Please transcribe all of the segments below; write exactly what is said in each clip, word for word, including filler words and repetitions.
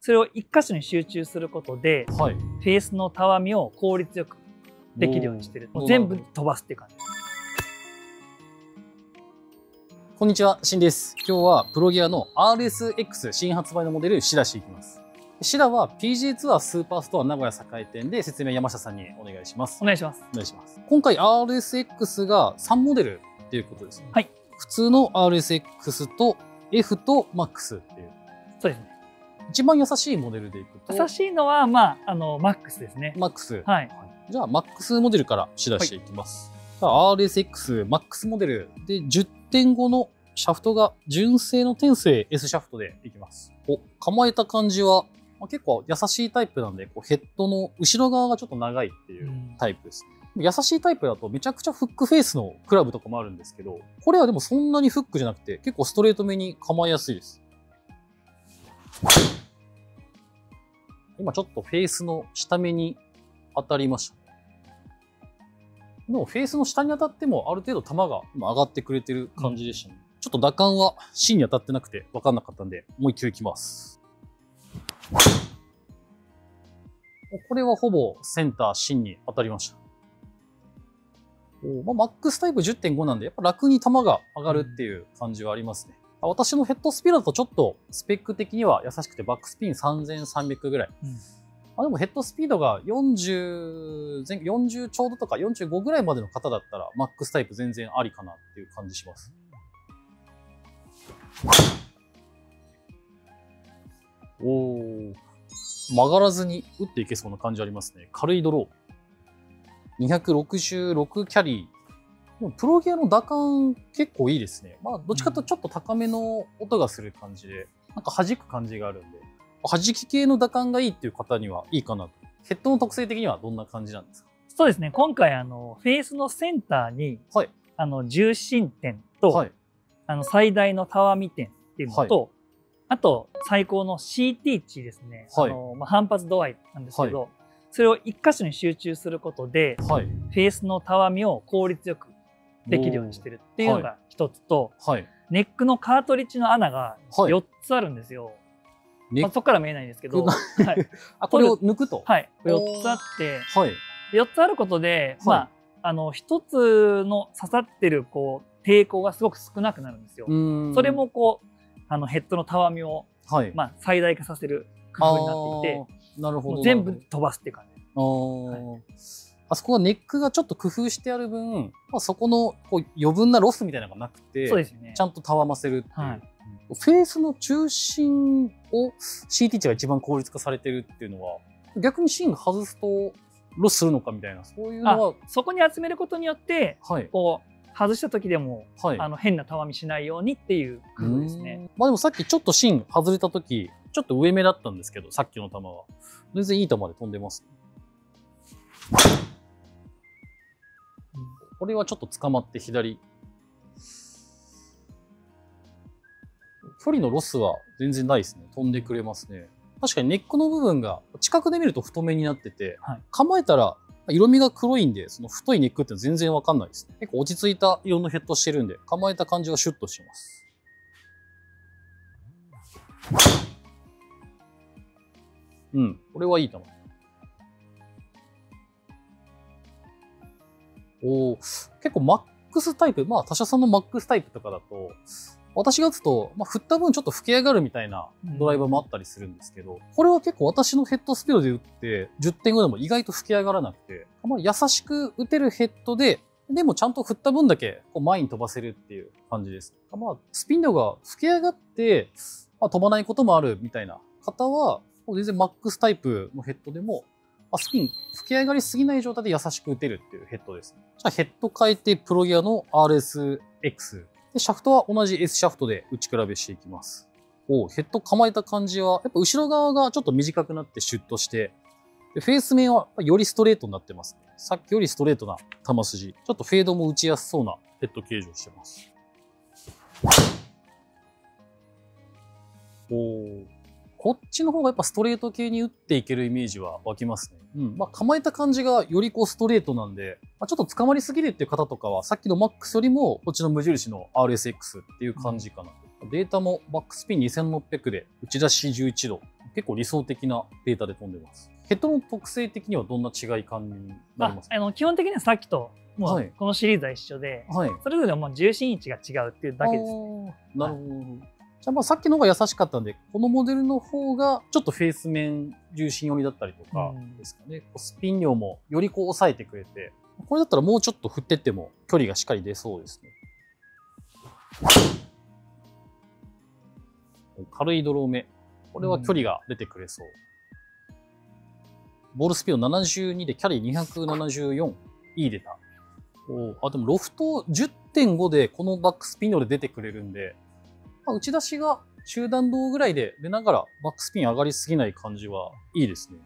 それを一箇所に集中することで、はい、フェースのたわみを効率よくできるようにしてる。もう全部飛ばすっていう感じです。 こんにちは、シンです。今日はプロギアの アールエスエックス 新発売のモデルシダしていきます。シダは ピージェー ツアースーパーストア名古屋栄店で説明山下さんにお願いします。 お願いします。 お願いします。今回 アールエスエックス がさんモデルっていうことですね。 はい。 普通の アールエスエックス と F と マックス っていう。 そうですね。一番優しいモデルでいくと。 優しいのは、まあ、あの、マックスですね。 マックス。 はい。 じゃあ、マックスモデルからシダしていきます。はい、アールエスエックス マックスモデルで じゅってんご のシャフトが純正の天性 S シャフトでいきます。お、構えた感じは、まあ、結構優しいタイプなんで、こうヘッドの後ろ側がちょっと長いっていうタイプです。うん、優しいタイプだとめちゃくちゃフックフェイスのクラブとかもあるんですけど、これはでもそんなにフックじゃなくて結構ストレートめに構えやすいです。今ちょっとフェースの下目に当たりました。でもフェースの下に当たってもある程度球が今上がってくれてる感じでしたね。うん、ちょっと打感は芯に当たってなくて分かんなかったんで、もう一球いきます。これはほぼセンター芯に当たりました。まあ、マックスタイプ じゅってんご なんで、やっぱ楽に球が上がるっていう感じはありますね。私のヘッドスピードだとちょっとスペック的には優しくてバックスピンさんぜんさんびゃくぐらい。うん、あでもヘッドスピードがよんじゅう、よんじゅうちょうどとかよんじゅうごぐらいまでの方だったらマックスタイプ全然ありかなっていう感じします。おー、曲がらずに打っていけそうな感じありますね。軽いドロー。にひゃくろくじゅうろくキャリー。プロギアの打感結構いいですね。まあ、どっちかというとちょっと高めの音がする感じで、なんか弾く感じがあるんで、弾き系の打感がいいっていう方にはいいかなと。ヘッドの特性的にはどんな感じなんですか？ そうですね。今回、あの、フェースのセンターに、はい、あの、重心点と、はい、あの、最大のたわみ点っていうのと、はい、あと、最高の シーティー 値ですね。はい、あの、まあ、反発度合いなんですけど、はい、それを一箇所に集中することで、はい、フェースのたわみを効率よくできるようにしてるっていうのが一つと、はい、ネックのカートリッジの穴がよっつあるんですよ。はい、まあ、そこから見えないんですけど、はい、 あこれを抜くと、 はい、よっつあって、はい、よっつあることで、はい、まあ、あのひとつの刺さってるこう抵抗がすごく少なくなるんですよ。それもこうあのヘッドのたわみを、はい、まあ、最大化させる工夫になっていて、なるほど、全部飛ばすっていう感じ。あ、はい、 あそこはネックがちょっと工夫してある分、まあ、そこのこう余分なロスみたいなのがなくて、そうですね、ちゃんとたわませるっていう、はい、フェースの中心を シーティー 値が一番効率化されてるっていうのは、逆に芯外すとロスするのかみたいな、そういうのはそこに集めることによって、はい、こう外した時でも、はい、あの変なたわみしないようにっていう工夫ですね。 まあでもさっきちょっと芯外れた時ちょっと上目だったんですけど、さっきの球は全然いい球で飛んでます、ね。これはちょっと捕まって左。距離のロスは全然ないですね。飛んでくれますね。確かにネックの部分が近くで見ると太めになってて、はい、構えたら色味が黒いんで、その太いネックって全然わかんないですね。結構落ち着いた色のヘッドしてるんで、構えた感じはシュッとしてます。うん、これはいい球。お結構マックスタイプ、まあ他社さんのマックスタイプとかだと、私が打つと、まあ、振った分ちょっと吹き上がるみたいなドライバーもあったりするんですけど、うん、これは結構私のヘッドスピードで打ってじゅってんごでも意外と吹き上がらなくて、まあ、優しく打てるヘッドで、でもちゃんと振った分だけこう前に飛ばせるっていう感じです。まあ、スピン量が吹き上がって、まあ、飛ばないこともあるみたいな方は、全然マックスタイプのヘッドでも、スピン吹き上がりすぎない状態で優しく打てるっていうヘッドですね。じゃあヘッド変えてプロギアの アールエスエックス。で、シャフトは同じ S シャフトで打ち比べしていきます。おヘッド構えた感じは、やっぱ後ろ側がちょっと短くなってシュッとして、でフェース面はよりストレートになってますね。さっきよりストレートな球筋。ちょっとフェードも打ちやすそうなヘッド形状してます。おー。こっちの方がやっぱストレート系に打っていけるイメージは湧きますね。うん。まあ構えた感じがよりこうストレートなんで、まあ、ちょっと捕まりすぎるっていう方とかは、さっきのマックスよりもこっちの無印の アールエスエックス っていう感じかなと。 データもバックスピンにせんろっぴゃくで打ち出しじゅういちど。結構理想的なデータで飛んでます。ヘッドの特性的にはどんな違い感になりますか？ ああの基本的にはさっきともうこのシリーズは一緒で、はい、それぞれもう重心位置が違うっていうだけですね。 なるほど。はい、じゃあまあさっきの方が優しかったんで、このモデルの方がちょっとフェース面重心寄りだったりとかですかね。うん、スピン量もよりこう抑えてくれて、これだったらもうちょっと振ってっても距離がしっかり出そうですね。軽いドロー目。これは距離が出てくれそう。うん、ボールスピードななじゅうにでキャリーにひゃくななじゅうよん。いい出た。おあ、でもロフト じゅってんご でこのバックスピン量で出てくれるんで、まあ、打ち出しが中弾道ぐらいで出ながらバックスピン上がりすぎない感じはいいですね。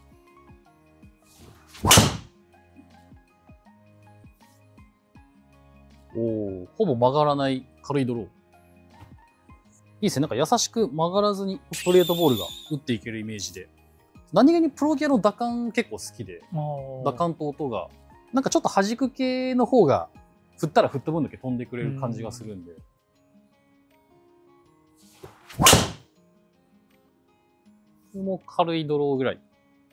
おお、ほぼ曲がらない軽いドロー。いいですね。なんか優しく曲がらずにストレートボールが打っていけるイメージで。何気にプロギアの打感結構好きで、打感と音が、なんかちょっと弾く系の方が振ったら振った分だけ飛んでくれる感じがするんで。これも軽いドローぐらい。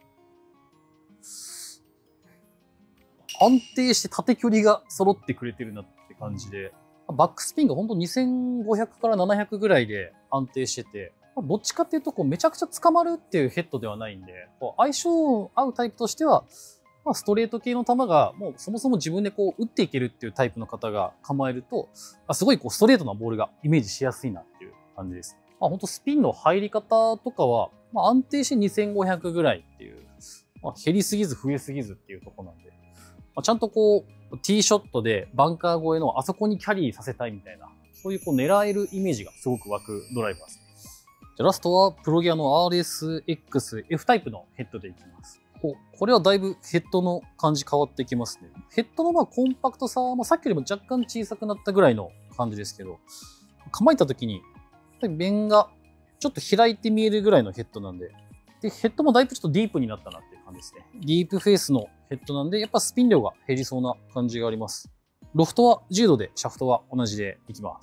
安定して縦距離が揃ってくれてるなって感じで。バックスピンがほんとにせんごひゃくからななひゃくぐらいで安定してて、どっちかっていうとこうめちゃくちゃ捕まるっていうヘッドではないんで、こう相性合うタイプとしては、まあ、ストレート系の球がもうそもそも自分でこう打っていけるっていうタイプの方が構えると、あすごいこうストレートなボールがイメージしやすいなっていう感じです。まあ、ほんとスピンの入り方とかは、まあ、安定してにせんごひゃくぐらいっていう、まあ、減りすぎず増えすぎずっていうところなんで、まあ、ちゃんとこうティーショットでバンカー越えのあそこにキャリーさせたいみたいな、そういうこう狙えるイメージがすごく湧くドライバーです。じゃあラストはプロギアの アールエスエックスエフ タイプのヘッドでいきます。ここれはだいぶヘッドの感じ変わってきますね。ヘッドのまあコンパクトさは、まあ、さっきよりも若干小さくなったぐらいの感じですけど、構えた時に面がちょっと開いて見えるぐらいのヘッドなんで、でヘッドもだいぶちょっとディープになったなっていう感じですね。ディープフェースのヘッドなんで、やっぱスピン量が減りそうな感じがあります。ロフトはじゅうどで、シャフトは同じでいきます。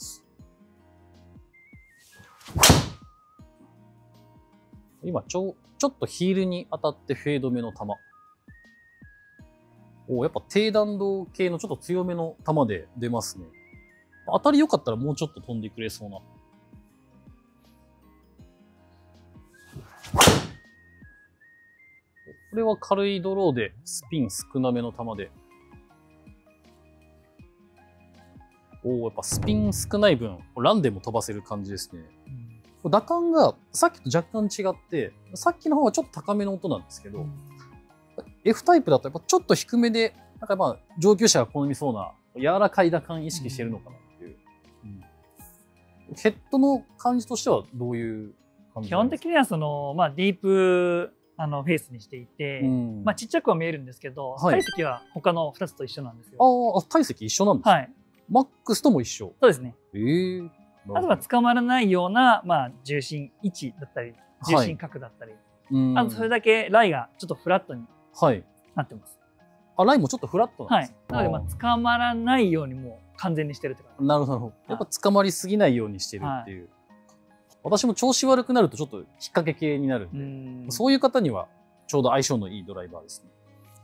今ちょ、ちょっとヒールに当たってフェード目の球。おやっぱ低弾道系のちょっと強めの球で出ますね。当たり良かったらもうちょっと飛んでくれそうな。これは軽いドローでスピン少なめの球で。おお、やっぱスピン少ない分、ランでも飛ばせる感じですね。うん、打感がさっきと若干違って、さっきの方はちょっと高めの音なんですけど、うん、F タイプだとやっぱちょっと低めで、なんかまあ上級者が好みそうな柔らかい打感意識してるのかなっていう。うんうん、ヘッドの感じとしてはどういう感じですか？ 基本的にはその、まあ、ディープあのフェースにしていて、うん、まあちっちゃくは見えるんですけど、はい、体積は他のふたつと一緒なんですよ。 ああ、体積一緒なんですか？はい。マックスとも一緒。 そうですね。 ええー。 あとは捕まらないような、まあ、重心位置だったり、重心角だったり、はい、あとそれだけライがちょっとフラットになってます。 はい、あ、ライもちょっとフラットなんですか？ はい。なので、まあ、捕まらないようにもう完全にしてるって感じ。 なるほど。やっぱ捕まりすぎないようにしてるっていう。はい、私も調子悪くなるとちょっと引っ掛け系になるんで、んそういう方にはちょうど相性のいいドライバーですね。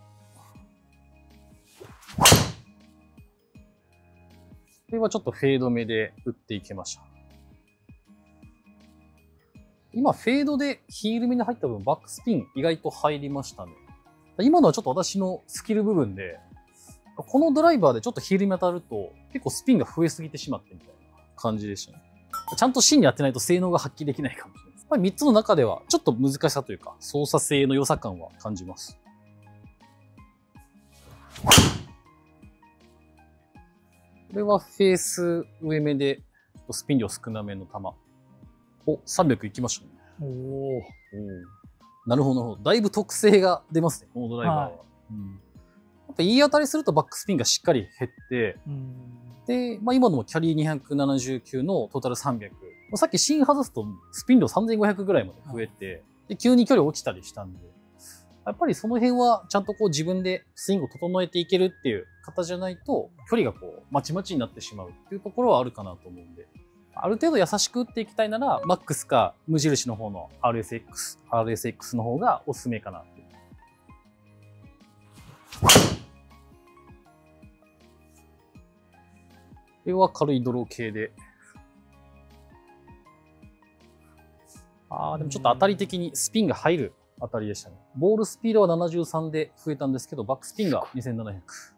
これはちょっとフェード目で打っていきました。今、フェードでヒール目に入った分、バックスピン意外と入りましたね。今のはちょっと私のスキル部分で、このドライバーでちょっとヒール目当たると、結構スピンが増えすぎてしまってみたいな感じでしたね。ちゃんと芯に当てないと性能が発揮できないかもしれないです。まあ、みっつの中では、ちょっと難しさというか、操作性の良さ感は感じます。これはフェース上目で、スピン量少なめの球。お、さんびゃくいきましたね。おお。なるほど、なるほど。だいぶ特性が出ますね、このドライバーは。はい、うん、やっぱいい当たりするとバックスピンがしっかり減って、うん、で、まあ、今のもキャリーにひゃくななじゅうきゅうのトータルさんびゃく。さっき芯外すとスピン量さんぜんごひゃくぐらいまで増えて、はい、で急に距離落ちたりしたんで、やっぱりその辺はちゃんとこう自分でスイングを整えていけるっていう方じゃないと、距離がこうまちまちになってしまうっていうところはあるかなと思うんで、 ある程度優しく打っていきたいなら、マックスか無印の方の アールエスエックス、アールエスエックス の方がおすすめかなって。これは軽いドロー系で。ああ、でもちょっと当たり的にスピンが入る当たりでしたね。ボールスピードはななじゅうさんで増えたんですけど、バックスピンがにせんななひゃく。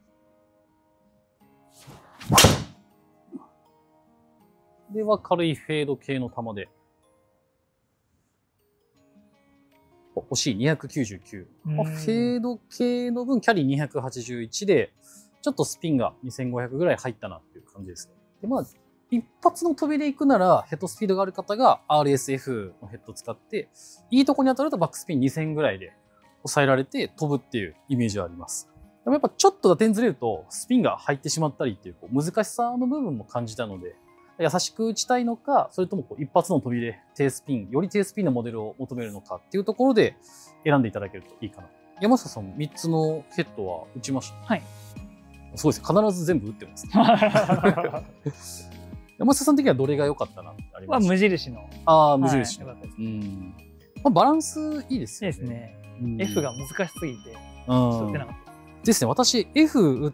では軽いフェード系の球で。惜しい、にひゃくきゅうじゅうきゅう。フェード系の分、キャリーにひゃくはちじゅういちで、ちょっとスピンがにせんごひゃくぐらい入ったなっていう感じですね。で、まあ、一発の飛びで行くなら、ヘッドスピードがある方が アールエスエフ のヘッドを使って、いいとこに当たるとバックスピンにせんぐらいで抑えられて飛ぶっていうイメージはあります。でもやっぱちょっと打点ずれると、スピンが入ってしまったりっていうこう難しさの部分も感じたので、優しく打ちたいのか、それともこう一発の飛びで低スピン、より低スピンのモデルを求めるのかっていうところで選んでいただけるといいかな。山下さん、みっつのヘッドは打ちました？ はい。 そうです。必ず全部打ってます、ね。山下さん的にはどれが良かったなってありますか？ 無印の。 ああ、無印の。 はい、 うん。まあ、バランスいいですよね。 いいですね。うん、F が難しすぎて、 打ってなかった。 ですね。私、F 打って、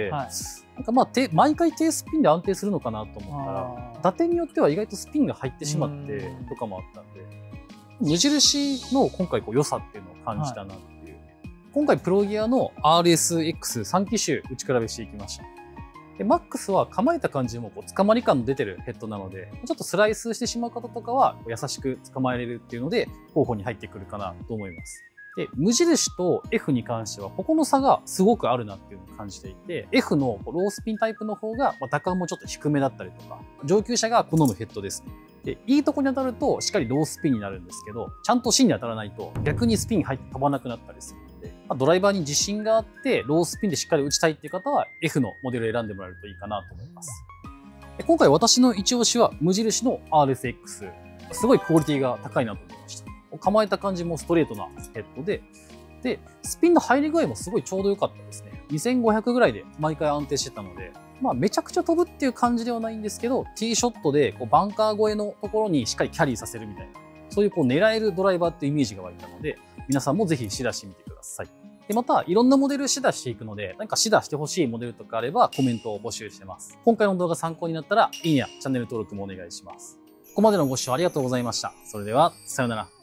はい、なんかまあ、毎回低スピンで安定するのかなと思ったら、打点によっては意外とスピンが入ってしまってとかもあったんで、無印の今回こう良さっていうのを感じたなっていう。はい、今回プロギアの アールエスエックスさん 機種打ち比べしていきました。で、マックスは構えた感じもこう捕まり感の出てるヘッドなので、ちょっとスライスしてしまう方とかは優しく捕まえれるっていうので、候補に入ってくるかなと思います。で、無印と F に関しては、ここの差がすごくあるなっていうのを感じていて、F のロースピンタイプの方が、打感もちょっと低めだったりとか、上級者が好むヘッドですね。で、いいとこに当たると、しっかりロースピンになるんですけど、ちゃんと芯に当たらないと、逆にスピン入って飛ばなくなったりするので、まあ、ドライバーに自信があって、ロースピンでしっかり打ちたいっていう方は、F のモデルを選んでもらえるといいかなと思います。で、今回私の一押しは、無印の アールエスエックス。すごいクオリティが高いなと思いました。構えた感じもストレートなヘッドで、で、スピンの入り具合もすごいちょうど良かったですね。にせんごひゃくぐらいで毎回安定してたので、まあめちゃくちゃ飛ぶっていう感じではないんですけど、ティーショットでこうバンカー越えのところにしっかりキャリーさせるみたいな、そういうこう狙えるドライバーっていうイメージが湧いたので、皆さんもぜひ試打してみてください。で、またいろんなモデル試打していくので、何か試打してほしいモデルとかあればコメントを募集してます。今回の動画参考になったら、いいねやチャンネル登録もお願いします。ここまでのご視聴ありがとうございました。それでは、さようなら。